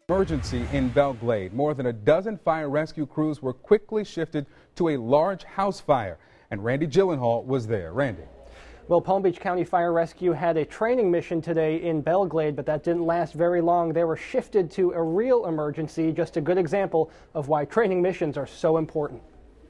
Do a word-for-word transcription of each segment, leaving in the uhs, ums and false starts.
Emergency in Belle Glade. More than a dozen fire rescue crews were quickly shifted to a large house fire, and Randy Gyllenhaal was there. Randy. Well, Palm Beach County Fire Rescue had a training mission today in Belle Glade, but that didn't last very long. They were shifted to a real emergency, just a good example of why training missions are so important.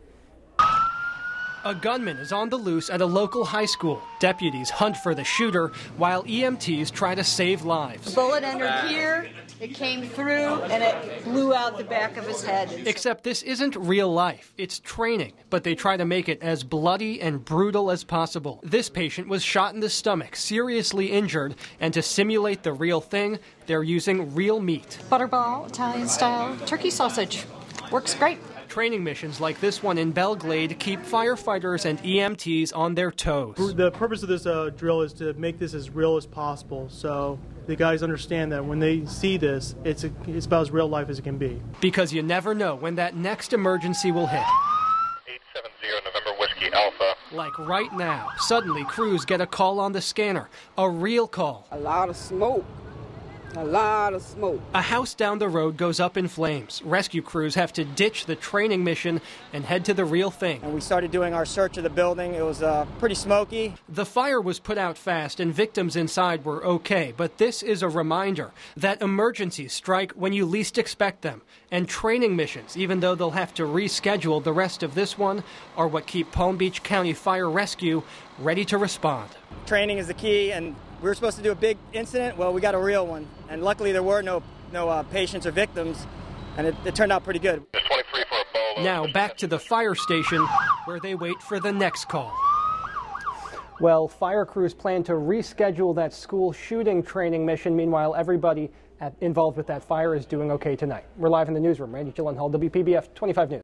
A gunman is on the loose at a local high school. Deputies hunt for the shooter while E M Ts try to save lives. The bullet entered here, it came through, and it blew out the back of his head. Except this isn't real life, it's training, but they try to make it as bloody and brutal as possible. This patient was shot in the stomach, seriously injured, and to simulate the real thing, they're using real meat. Butterball, Italian-style turkey sausage. Works great. Training missions like this one in Belle Glade keep firefighters and E M Ts on their toes. The purpose of this uh, drill is to make this as real as possible, so the guys understand that when they see this, it's, a, it's about as real life as it can be. Because you never know when that next emergency will hit. eight seven zero November Whiskey Alpha. Like right now, suddenly crews get a call on the scanner, a real call. A lot of smoke. A lot of smoke. A house down the road goes up in flames. Rescue crews have to ditch the training mission and head to the real thing. And we started doing our search of the building. It was uh, pretty smoky. The fire was put out fast and victims inside were okay, but this is a reminder that emergencies strike when you least expect them. And training missions, even though they'll have to reschedule the rest of this one, are what keep Palm Beach County Fire Rescue ready to respond. Training is the key, and we were supposed to do a big incident. Well, we got a real one, and luckily there were no no uh, patients or victims, and it, it turned out pretty good. twenty-three for a bolo. Now back to the fire station, where they wait for the next call. Well, fire crews plan to reschedule that school shooting training mission. Meanwhile, everybody at, involved with that fire is doing okay tonight. We're live in the newsroom. Randy Gyllenhaal, W P B F twenty-five News.